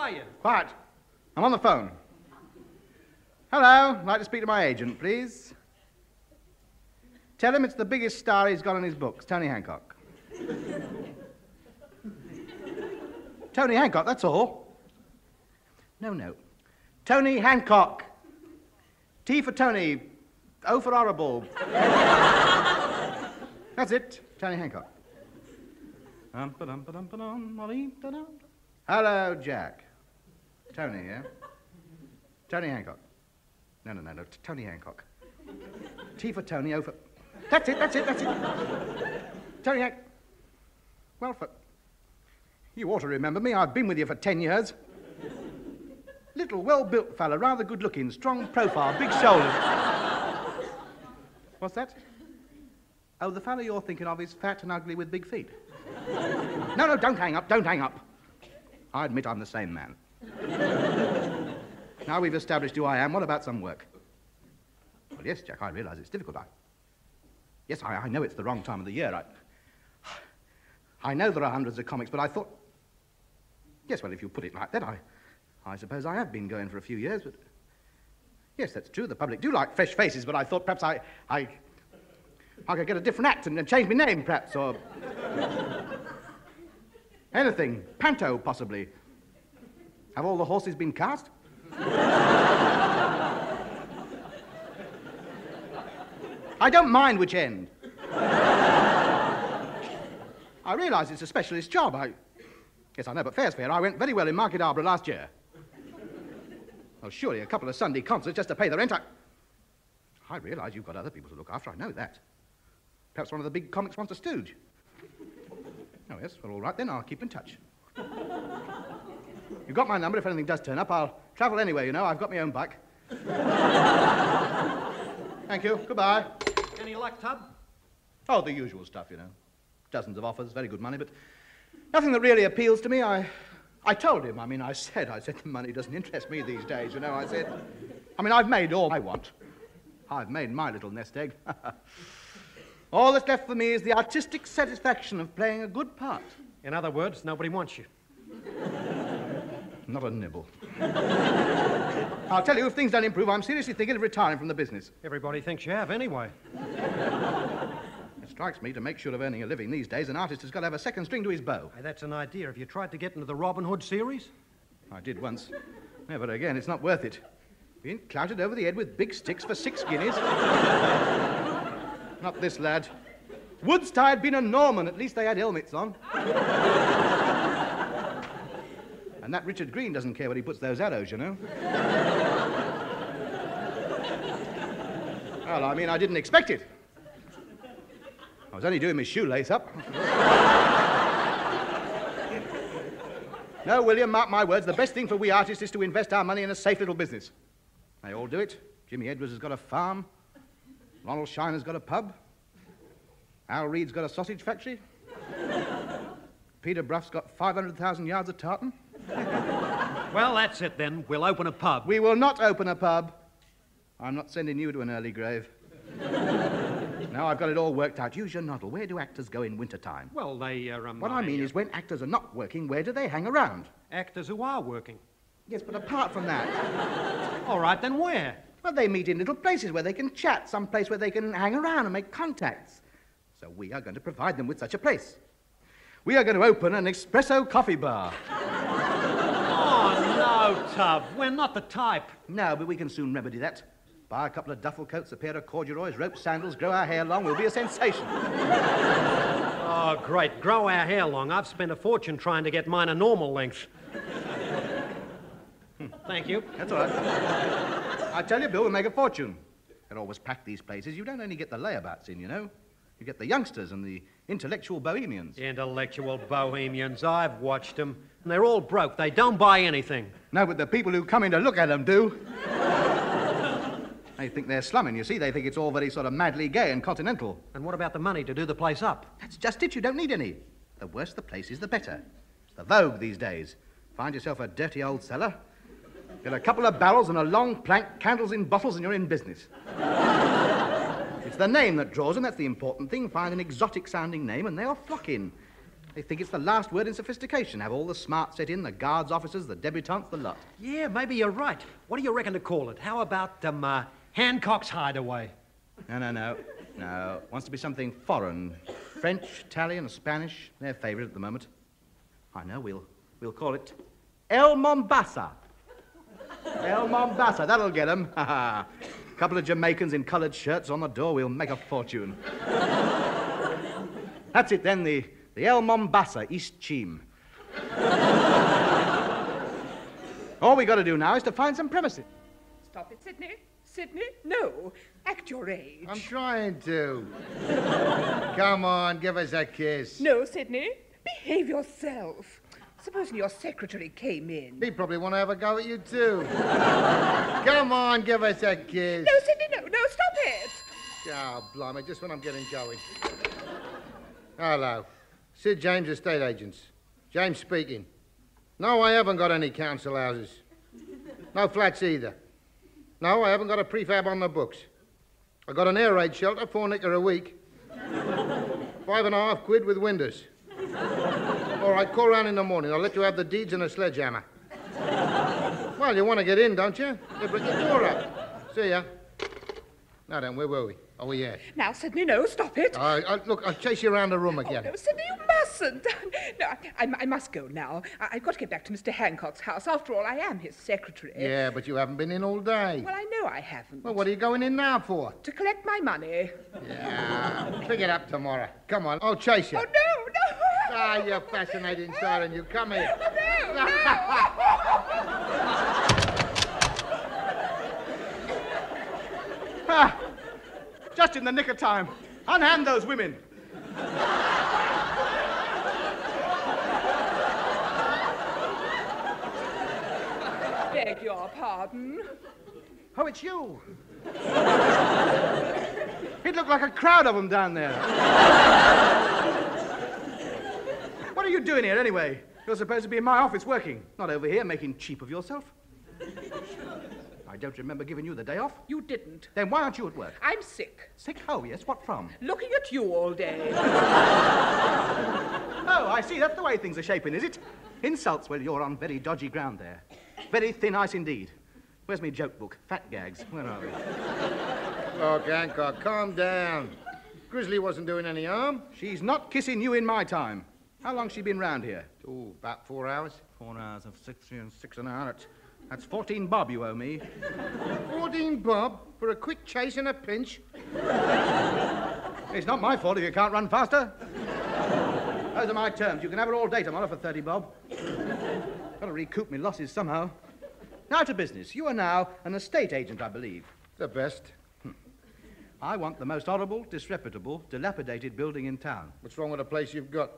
are you? Quiet. I'm on the phone. Hello. I'd like to speak to my agent, please. Tell him it's the biggest star he's got in his books, Tony Hancock. Tony Hancock, that's all. No. Tony Hancock. T for Tony. O for horrible. That's it. Tony Hancock. Hello, Jack. Tony, yeah? Tony Hancock. No. Tony Hancock. T for Tony, O for... That's it. Tony Hancock. Well, you ought to remember me. I've been with you for 10 years. Little, well-built fella, rather good-looking, strong profile, big shoulders. What's that? Oh, the fella you're thinking of is fat and ugly with big feet. No, don't hang up. I admit I'm the same man. Now we've established who I am, what about some work? Well, yes, Jack, I realise it's difficult. I know it's the wrong time of the year. I know there are hundreds of comics, but I thought... Yes, well, if you put it like that, I suppose I have been going for a few years, but... Yes, that's true, the public do like fresh faces, but I thought perhaps I could get a different act and change my name, perhaps, or... Anything. Panto, possibly. Have all the horses been cast? I don't mind which end. I realise it's a specialist job. Yes, I know, but fair's fair. I went very well in Market Harborough last year. Well, surely a couple of Sunday concerts just to pay the rent. I realise you've got other people to look after. I know that. Perhaps one of the big comics wants a stooge. Oh, yes. Well, all right, then. I'll keep in touch. You've got my number. If anything does turn up, I'll travel anyway, you know. I've got my own bike. Thank you. Goodbye. Any luck, Tub? Oh, the usual stuff, you know. Dozens of offers, very good money, but nothing that really appeals to me. I told him, I said the money doesn't interest me these days, you know. I've made all I want. I've made my little nest egg. All that's left for me is the artistic satisfaction of playing a good part. In other words, nobody wants you. Not a nibble. I'll tell you, if things don't improve, I'm seriously thinking of retiring from the business. Everybody thinks you have, anyway. It strikes me, to make sure of earning a living these days, an artist has got to have a second string to his bow. Hey, that's an idea. Have you tried to get into the Robin Hood series? I did once. Never again. It's not worth it. Being clouted over the head with big sticks for 6 guineas. Not this lad. Would I had been a Norman. At least they had helmets on. And that Richard Green doesn't care where he puts those arrows, you know. Well, I didn't expect it. I was only doing my shoelace up. No, William, mark my words, the best thing for we artists is to invest our money in a safe little business. They all do it. Jimmy Edwards has got a farm. Ronald Shiner's got a pub. Al Reed's got a sausage factory. Peter Bruff's got 500,000 yards of tartan. Well, that's it then. We'll open a pub. We will not open a pub. I'm not sending you to an early grave. Now I've got it all worked out. Use your noddle. Where do actors go in wintertime? Well, they, What I mean is when actors are not working, where do they hang around? Actors who are working. Yes, but apart from that... All right, then where? Well, they meet in little places where they can chat, some place where they can hang around and make contacts. So we are going to provide them with such a place. We are going to open an espresso coffee bar. Oh, no, Tub. We're not the type. No, but we can soon remedy that. Buy a couple of duffel coats, a pair of corduroys, rope sandals, grow our hair long. We'll be a sensation. Oh, great. Grow our hair long. I've spent a fortune trying to get mine a normal length. Thank you. That's all right. I tell you, Bill, we'll make a fortune. They're always packed, these places. You don't only get the layabouts in, you know. You get the youngsters and the intellectual bohemians. Intellectual bohemians. I've watched them. And they're all broke. They don't buy anything. No, but the people who come in to look at them do. They think they're slumming, you see. They think it's all very sort of madly gay and continental. And what about the money to do the place up? That's just it. You don't need any. The worse the place is, the better. It's the vogue these days. Find yourself a dirty old cellar, get a couple of barrels and a long plank, candles in bottles, and you're in business. It's the name that draws them. That's the important thing. Find an exotic-sounding name, and they'll flock in. They think it's the last word in sophistication. Have all the smarts set in, the guards officers, the debutantes, the lot. Yeah, maybe you're right. What do you reckon to call it? How about, Hancock's Hideaway? No. Wants to be something foreign. French, Italian, or Spanish. Their favourite at the moment. I know, we'll call it El Mombasa. El Mombasa, that'll get 'em. Couple of Jamaicans in coloured shirts on the door, we'll make a fortune. That's it then, the El Mombasa, East Cheam. All we got to do now is to find some premises. Stop it, Sidney. Sidney, no. Act your age. I'm trying to. Come on, give us a kiss. No, Sidney. Behave yourself. Supposing your secretary came in. He'd probably want to have a go at you, too. Come on, give us a kiss. No, Sidney, no, stop it. Oh, blimey, just when I'm getting going. Hello. Sid James, estate agents. James speaking. No, I haven't got any council houses. No flats either. No, I haven't got a prefab on the books. I got an air raid shelter, £4 a week. £5.50 with windows. All right, call round in the morning. I'll let you have the deeds and a sledgehammer. Well, you want to get in, don't you? Yeah, bring your door up. See ya. Now then, where were we? Oh, yes. Now, Sidney, no, stop it. Look, I'll chase you around the room again. Oh, no, Sidney, you mustn't. No, I must go now. I've got to get back to Mr. Hancock's house. After all, I am his secretary. Yeah, but you haven't been in all day. Well, I know I haven't. Well, what are you going in now for? To collect my money. Yeah, pick it up tomorrow. Come on, I'll chase you. Oh, no. Ah, you fascinating siren. You come here. Oh, no. Just in the nick of time. Unhand those women. Beg your pardon. Oh, it's you. It looked like a crowd of them down there. What are you doing here, anyway? You're supposed to be in my office working, not over here making cheap of yourself. I don't remember giving you the day off. You didn't. Then why aren't you at work? I'm sick. Sick? Oh, yes. What from? Looking at you all day. Oh, I see. That's the way things are shaping, is it? Insults. Well, you're on very dodgy ground there. Very thin ice indeed. Where's my joke book? Fat gags. Where are they? Look, Hancock, calm down. Grizzly wasn't doing any harm. She's not kissing you in my time. How long's she been round here? Oh, about 4 hours. 4 hours of 6 and a half. That's 14 bob you owe me. 14 bob for a quick chase and a pinch? It's not my fault if you can't run faster. Those are my terms. You can have it all day tomorrow for 30 bob. Got to recoup my losses somehow. Now to business. You are now an estate agent, I believe. The best. I want the most horrible, disreputable, dilapidated building in town. What's wrong with the place you've got?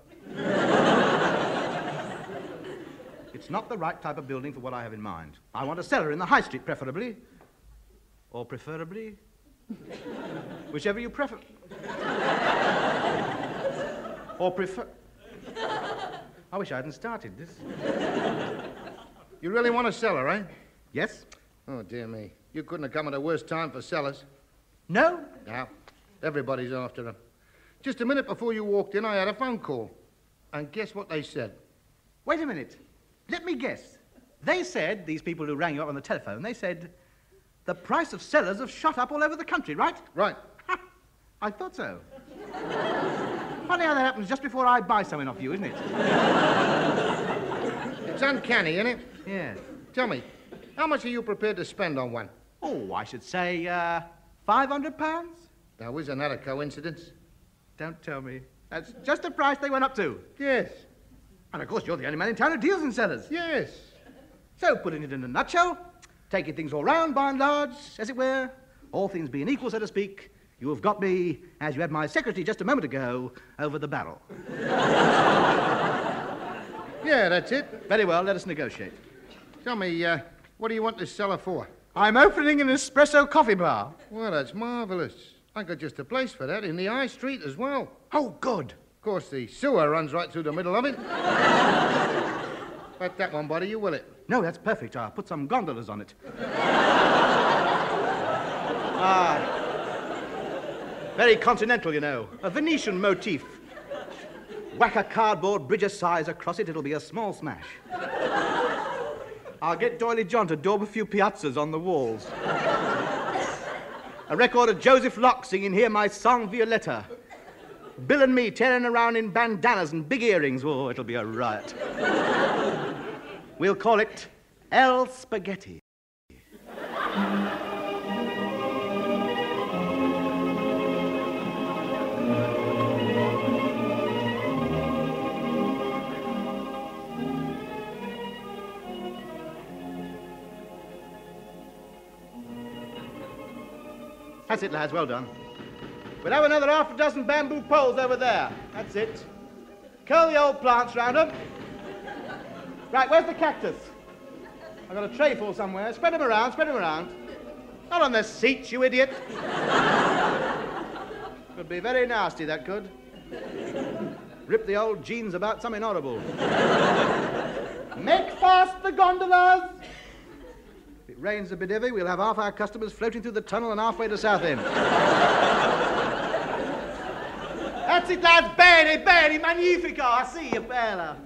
It's not the right type of building for what I have in mind. I want a cellar in the high street, preferably. Or preferably... whichever you prefer. Or prefer... I wish I hadn't started this. You really want a cellar, eh? Yes? Oh, dear me. You couldn't have come at a worse time for cellars. No? Now, everybody's after them. Just a minute before you walked in, I had a phone call. And guess what they said? Wait a minute. Let me guess. They said, these people who rang you up on the telephone, they said, the price of cellars have shot up all over the country, right? Right. Ha! I thought so. Funny how that happens just before I buy something off you, isn't it? It's uncanny, isn't it? Yes. Tell me, how much are you prepared to spend on one? Oh, I should say, £500? Now, isn't that a coincidence? Don't tell me. That's just the price they went up to. Yes. And, of course, you're the only man in town who deals in cellars. Yes. So, putting it in a nutshell, taking things all round, by and large, as it were, all things being equal, so to speak, you have got me, as you had my secretary just a moment ago, over the barrel. Yeah, that's it. Very well, let us negotiate. Tell me, what do you want this cellar for? I'm opening an espresso coffee bar. Well, that's marvellous. I got just a place for that in the high street as well. Oh, good. Of course, the sewer runs right through the middle of it. But that won't bother you, will it? No, that's perfect. I'll put some gondolas on it. Very continental, you know. A Venetian motif. Whack a cardboard bridge of size across it, it'll be a small smash. I'll get Doily John to daub a few piazzas on the walls. A record of Joseph Locke singing Hear My Song Violetta. Bill and me tearing around in bandanas and big earrings. Oh, it'll be a riot. We'll call it El Spaghetti. That's it, lads. Well done. We'll have another half a dozen bamboo poles over there. That's it. Curl the old plants round them. Right, where's the cactus? I've got a tray full somewhere. Spread them around, spread them around. Not on the seats, you idiot. Could be very nasty, that could. Rip the old jeans about something horrible. Make fast the gondolas. If it rains a bit heavy, we'll have half our customers floating through the tunnel and halfway to Southend. That's it, lads. Bene, bene, magnifico. I see you, bella.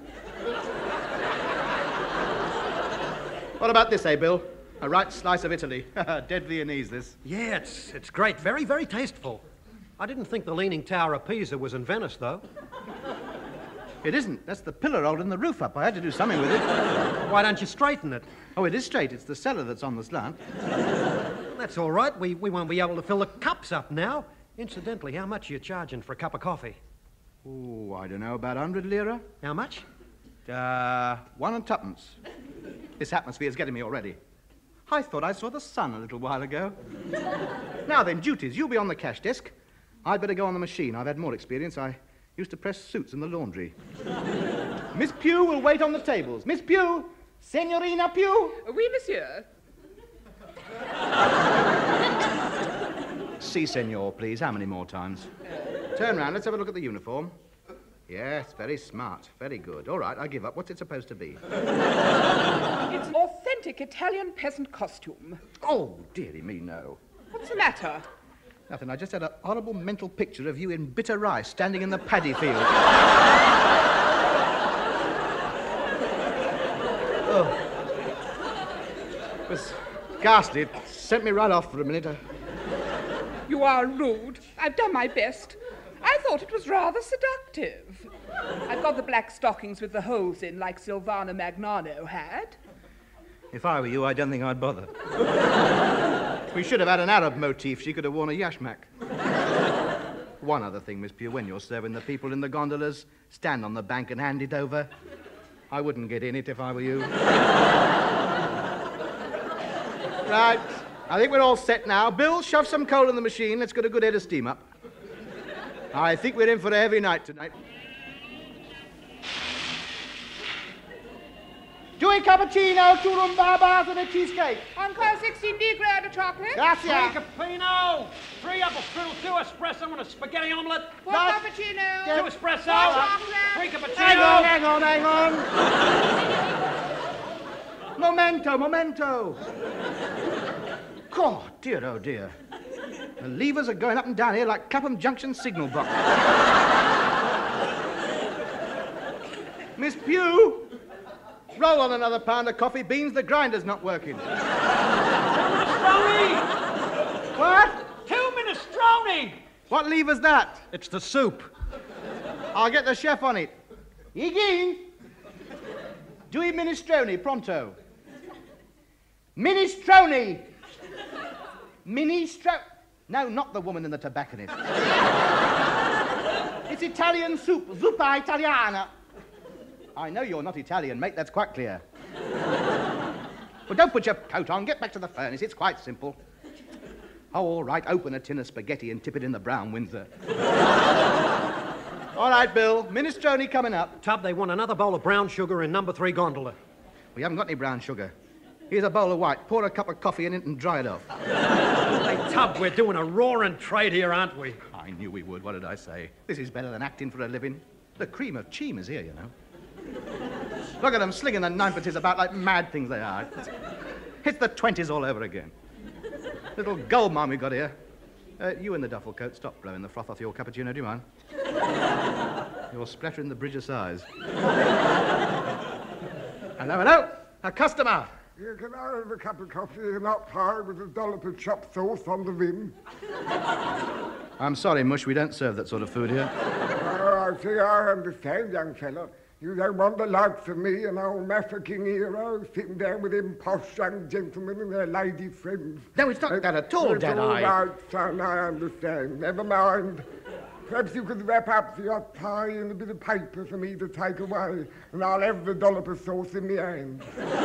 What about this, eh, Bill? A right slice of Italy. Dead Viennese, this. Yeah, it's great. Very, very tasteful. I didn't think the Leaning Tower of Pisa was in Venice, though. It isn't. That's the pillar holding the roof up. I had to do something with it. Why don't you straighten it? Oh, it is straight. It's the cellar that's on the slant. That's all right. We won't be able to fill the cups up now. Incidentally, how much are you charging for a cup of coffee? Oh, I don't know, about 100 lira. How much? 1 and twopence. This atmosphere's getting me already. I thought I saw the sun a little while ago. Now then, duties. You'll be on the cash desk. I'd better go on the machine. I've had more experience. I used to press suits in the laundry. Miss Pugh will wait on the tables. Miss Pugh! Signorina Pugh! Oui, monsieur. Si, senor, please. How many more times? Turn round. Let's have a look at the uniform. Yes, very smart. Very good. All right, I give up. What's it supposed to be? It's authentic Italian peasant costume. Oh, dearie me, no. What's the matter? Nothing. I just had a horrible mental picture of you in bitter rice standing in the paddy field. Oh. It was ghastly. It sent me right off for a minute. You are rude. I've done my best. I thought it was rather seductive. I've got the black stockings with the holes in, like Silvana Magnano had. If I were you, I don't think I'd bother. We should have had an Arab motif. She could have worn a yashmak. One other thing, Miss Pugh, when you're serving the people in the gondolas, stand on the bank and hand it over. I wouldn't get in it if I were you. Right. I think we're all set now. Bill, shove some coal in the machine. Let's get a good head of steam up. I think we're in for a heavy night tonight. Due cappuccino, two rumbabas, and a cheesecake. Uncle, 16 grade of chocolate. Gracias. 3 cappuccino, 3 apple strudel, 2 espresso, and a spaghetti omelette. 4 cappuccino. 2 espresso, 3 cappuccino. Hang on. Momento. God, dear, oh dear. The levers are going up and down here like Clapham Junction signal box. Miss Pugh, roll on another pound of coffee beans. The grinder's not working. Minestrone! What? 2 minestrone! What lever's that? It's the soup. I'll get the chef on it. Again. Due minestrone, pronto. Minestrone! No, not the woman in the tobacconist. It's Italian soup, zuppa italiana. I know you're not Italian, mate, that's quite clear. Well, don't put your coat on, get back to the furnace, it's quite simple. Oh, all right, open a tin of spaghetti and tip it in the brown Windsor. All right, Bill, minestrone coming up. Tub, they want another bowl of brown sugar in number 3 gondola. We haven't got any brown sugar. Here's a bowl of white. Pour a cup of coffee in it and dry it off. Hey, Tub, we're doing a roaring trade here, aren't we? I knew we would. What did I say? This is better than acting for a living. The cream of cheam is here, you know. Look at them slinging the ninepence about like mad things they are. It's the 20s all over again. Little gold mine we got here. You in the duffel coat, stop blowing the froth off your cappuccino, do you mind? You're splattering the bridge of sighs. Hello? A customer. Yeah, can I have a cup of coffee and hot pie with a dollop of chopped sauce on the rim? I'm sorry, Mush, we don't serve that sort of food here. Oh, I see, I understand, young fellow. You don't want the likes of me, an old Mafeking hero, sitting down with them posh young gentlemen and their lady friends. No, it's not that at all, It's Dad. all right, son, I understand. Never mind. Perhaps you could wrap up the hot pie in a bit of paper for me to take away, and I'll have the dollop of sauce in my hand.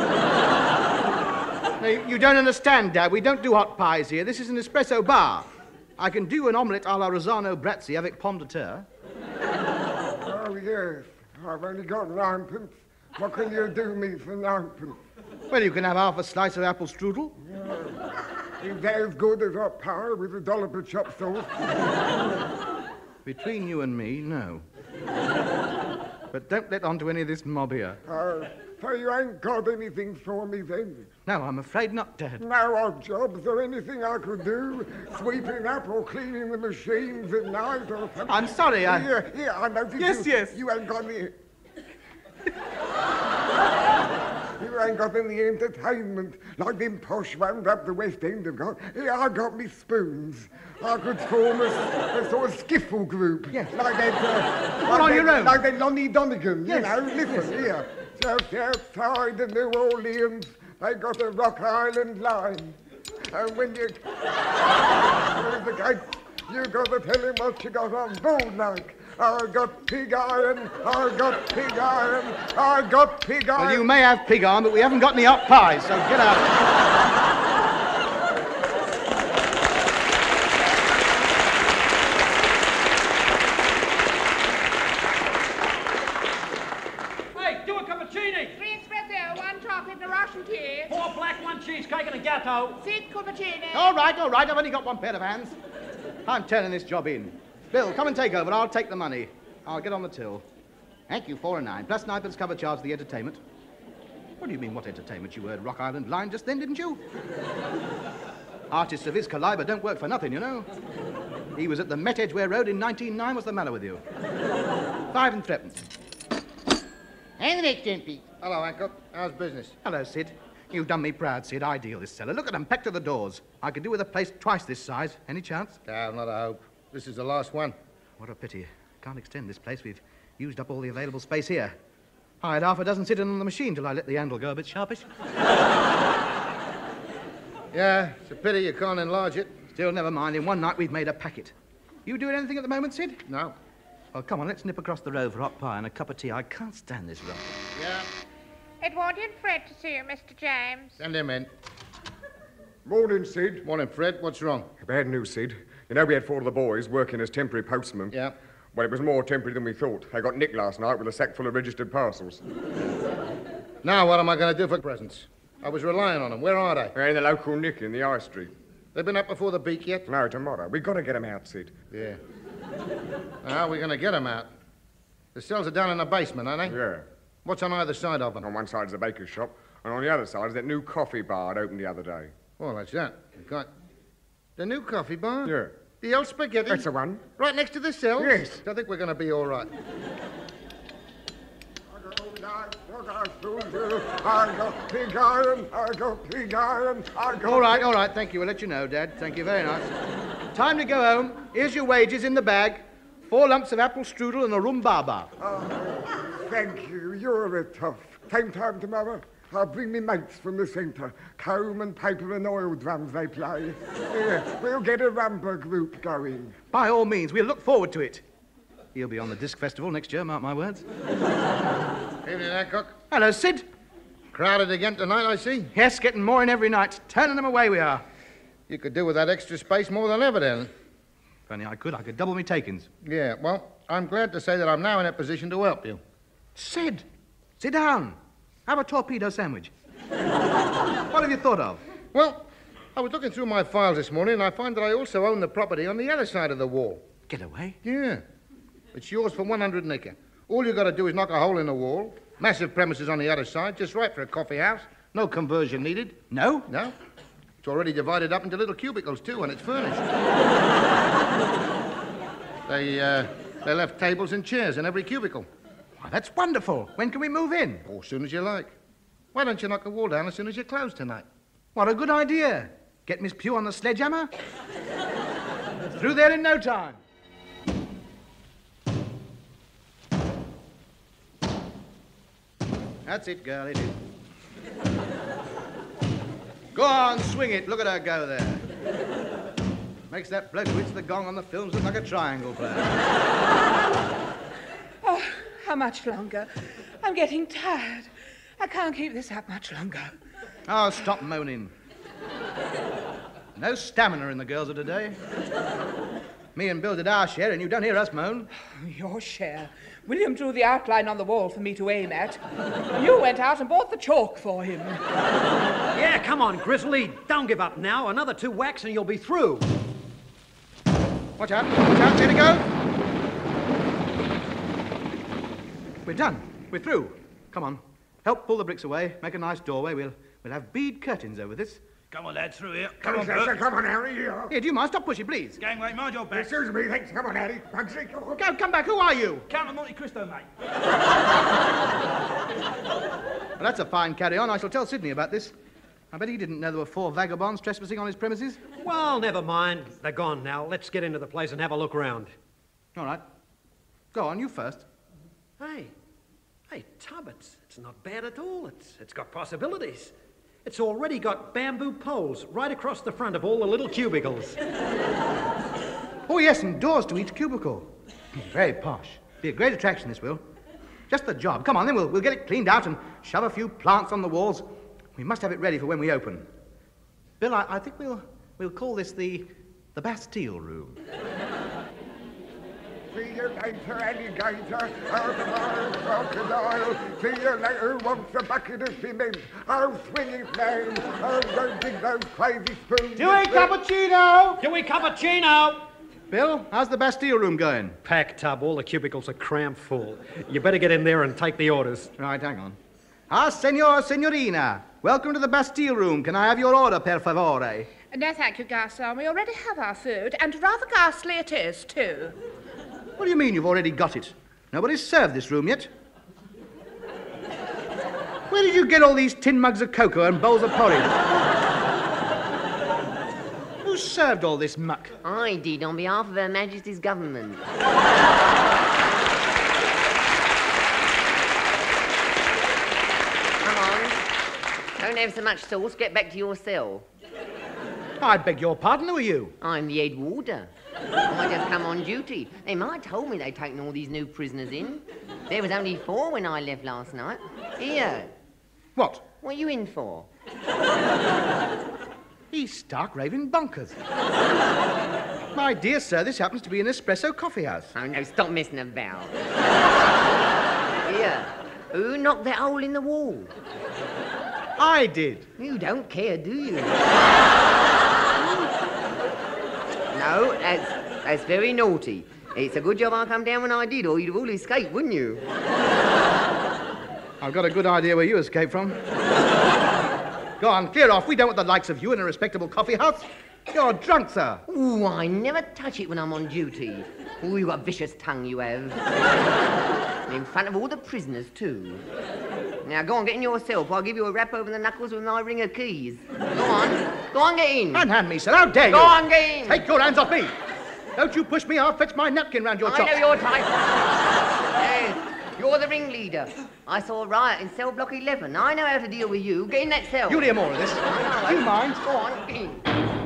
No, you don't understand, Dad. We don't do hot pies here. This is an espresso bar. I can do an omelette a la Rosano Brazzi avec pomme de terre. Oh, yes. I've only got ninepence. What can you do me for ninepence? Well, you can have half a slice of apple strudel. Is that as good as hot pie with a dollop of chopped sauce? Between you and me, no. But don't let on to any of this mob here. So you ain't got anything for me then? No, I'm afraid not, Dad. No odd jobs or anything I could do? Sweeping up or cleaning the machines at night or something? I'm sorry, Yeah, I noticed Yes. You ain't got any... You ain't got any entertainment like them posh ones up the West End have got. Yeah, I got me spoons. I could form a sort of skiffle group. Yes. Like that... All on your own? Like that Lonnie Donegan, Yes. you know. Listen, here. Just outside of New Orleans, they got a Rock Island line. And when you... There's the gate. You got to tell him what you got on board, like. I got pig iron, I got pig iron, I got pig iron. Well, you may have pig iron, but we haven't got any hot pies, so get out. Hey, do a cappuccino. 3 espresso, 1 chocolate and a Russian tea. 4 black, 1 cheesecake and a gâteau. 6 cappuccino. All right, I've only got one pair of hands. I'm turning this job in. Bill, come and take over. I'll take the money. I'll get on the till. Thank you, 4 and 9, plus 9pence cover charge for the entertainment. What do you mean, what entertainment? You heard Rock Island line just then, didn't you? Artists of his caliber don't work for nothing, you know. He was at the Met Edgware Road in 1909. What's the matter with you? 5 and 3pence. And the next MP. Hello, Hancock. How's business? Hello, Sid. You've done me proud, Sid. I deal this cellar. Look at them, packed to the doors. I could do with a place twice this size. Any chance? No, not a hope. This is the last one. What a pity. Can't extend this place. We've used up all the available space here. I had half a dozen sitting on the machine till I let the handle go a bit sharpish. Yeah, it's a pity you can't enlarge it. Still, never mind. In one night, we've made a packet. You doing anything at the moment, Sid? No. Well, come on, let's nip across the road for hot pie and a cup of tea. I can't stand this rot. Yeah. Edwardian Fred to see you, Mr. James. Send him in. Morning, Sid. Morning, Fred. What's wrong? Bad news, Sid. You know we had 4 of the boys working as temporary postmen. Yeah. Well, it was more temporary than we thought. They got nicked last night with a sack full of registered parcels. Now what am I going to do for presents? I was relying on them. Where are they? They're in the local nick in the High Street. They've been up before the beak yet? No, tomorrow. We've got to get them out, Sid. Yeah. Now, how are we going to get them out? The cells are down in the basement, aren't they? Yeah. What's on either side of them? On one side is the baker's shop, and on the other side is that new coffee bar I opened the other day. Oh, that's that. You've got the new coffee bar? Yeah. The old spaghetti? That's the one. Right next to the cells? Yes. I think we're going to be all right. I got pig iron, I got pig iron, I got... All right. Thank you. We'll let you know, Dad. Thank you very much. Time to go home. Here's your wages in the bag. 4 lumps of apple strudel and a rhubarba. Oh, thank you. You're a tough. Same time tomorrow. I'll bring me mates from the centre. Comb and paper and oil drums they play. Yeah, we'll get a rumba group going. By all means, we'll look forward to it. He'll be on the disc festival next year, mark my words. Evening, Hancock. Hello, Sid. Crowded again tonight, I see. Yes, getting more in every night. Turning them away we are. You could do with that extra space more than ever, then. If only I could double me takings. Yeah, well, I'm glad to say that I'm now in a position to help you. Sid, sit down. Have a torpedo sandwich. What have you thought of? Well, I was looking through my files this morning, and I find that I also own the property on the other side of the wall. Get away. Yeah. It's yours for 100 an acre. All you got to do is knock a hole in the wall. Massive premises on the other side, just right for a coffee house. No conversion needed. No? No. It's already divided up into little cubicles, too, and it's furnished. They left tables and chairs in every cubicle. Why, that's wonderful. When can we move in? Oh, as soon as you like. Why don't you knock the wall down as soon as you close tonight? What a good idea. Get Miss Pugh on the sledgehammer. Through there in no time. That's it, girl, it is. Go on, swing it. Look at her go there. Makes that bloke who hits the gong on the films look like a triangle player. Oh, how much longer? I'm getting tired. I can't keep this up much longer. Oh, stop moaning. No stamina in the girls of today. Me and Bill did our share, and you don't hear us moan. Your share. William drew the outline on the wall for me to aim at. You went out and bought the chalk for him. Yeah, come on, Grizzly. Don't give up now. Another 2 whacks and you'll be through. Watch out, there to go. We're done. We're through. Come on. Help pull the bricks away. Make a nice doorway. We'll have bead curtains over this. Come on, lad, through here. Come on, Harry. Here, do you mind? Stop pushing, please. Gangway, mind your back. Excuse me, thanks. Come on, Harry. Bugsy. Go, come back. Who are you? Count of Monte Cristo, mate. Well, that's a fine carry-on. I shall tell Sydney about this. I bet he didn't know there were 4 vagabonds trespassing on his premises. Well, never mind. They're gone now. Let's get into the place and have a look round. All right. Go on, you first. Hey, Tub, it's not bad at all. It's got possibilities. It's already got bamboo poles right across the front of all the little cubicles. Oh, yes, and doors to each cubicle. Very posh. Be a great attraction, this will. Just the job. Come on, then we'll get it cleaned out and shove a few plants on the walls. We must have it ready for when we open. Bill, I think we'll call this the Bastille Room. See you later, alligator. Out of our crocodile. See you later, wants a bucket of cement. I'll swing it down. I'll go dig those crazy spoons. Dewey cappuccino! Dewey cappuccino! Bill, how's the Bastille Room going? Packed, Tub. All the cubicles are crammed full. You better get in there and take the orders. Right, hang on. Senor, signorina. Welcome to the Bastille Room. Can I have your order, per favore? No, thank you, Garçon. We already have our food, and rather ghastly it is, too. What do you mean you've already got it? Nobody's served this room yet. Where did you get all these tin mugs of cocoa and bowls of porridge? Who served all this muck? I did, on behalf of Her Majesty's government. Come on. Don't have so much sauce. Get back to your cell. I beg your pardon, who are you? I'm the head warder. I just come on duty. They might told me they'd taken all these new prisoners in. There was only 4 when I left last night. Here. What? What are you in for? He's stark raving bonkers. My dear sir, this happens to be an espresso coffee house. Oh, no, stop messing about. Here. Who knocked that hole in the wall? I did. You don't care, do you? No, that's very naughty. It's a good job I come down when I did, or you'd have all escaped, wouldn't you? I've got a good idea where you escaped from. Go on, clear off. We don't want the likes of you in a respectable coffee house. You're drunk, sir. Ooh, I never touch it when I'm on duty. Ooh, you've got a vicious tongue, you have. And in front of all the prisoners, too. Now, go on, get in your cell, or I'll give you a rap over the knuckles with my ring of keys. Go on, get in. Unhand me, sir. How dare you? Go on, get in. Take your hands off me. Don't you push me, I'll fetch my napkin round your chops. I know your type. Yes, you're the ringleader. I saw a riot in cell block 11. I know how to deal with you. Get in that cell. You'll hear more of this. I know. Do you mind? Go on, get in.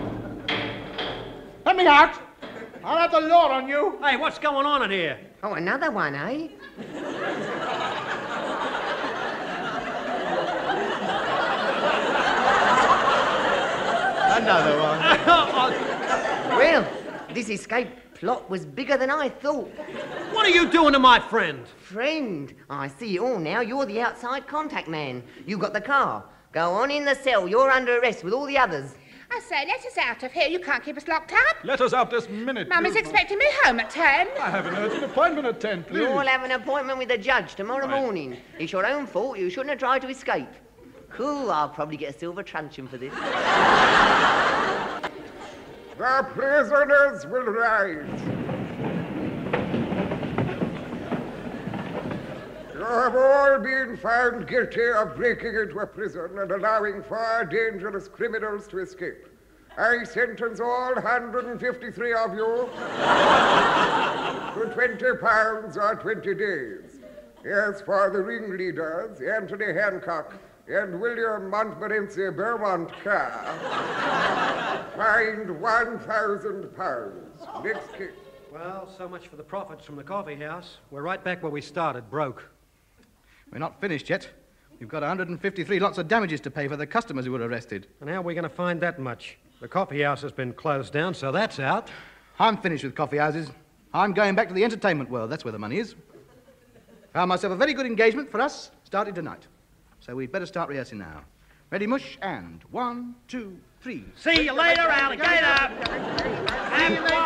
Let me out. I'll have the law on you. Hey, what's going on in here? Oh, another one, eh? Another one. Well, this escape plot was bigger than I thought. What are you doing to my friend? Friend, I see it all now. You're the outside contact man. You got the car. Go on in the cell. You're under arrest with all the others. I say, let us out of here. You can't keep us locked up. Let us out this minute. Mummy's expecting me home at 10. I have an urgent appointment at 10, please. You'll have an appointment with the judge tomorrow morning. It's your own fault. You shouldn't have tried to escape. Cool, I'll probably get a silver truncheon for this. The prisoners will rise. have all been found guilty of breaking into a prison and allowing far dangerous criminals to escape. I sentence all 153 of you to 20 pounds or 20 days. As for the ringleaders, Anthony Hancock and William Montmorency Beaumont Carr, fined £1,000. Next case. Well, so much for the profits from the coffee house. We're right back where we started, broke. We're not finished yet. We've got 153 lots of damages to pay for the customers who were arrested. And how are we going to find that much? The coffee house has been closed down, so that's out. I'm finished with coffee houses. I'm going back to the entertainment world. That's where the money is. Found myself a very good engagement for us starting tonight. So we'd better start rehearsing now. Ready, Mush? And 1, 2, 3. See you later, alligator! Have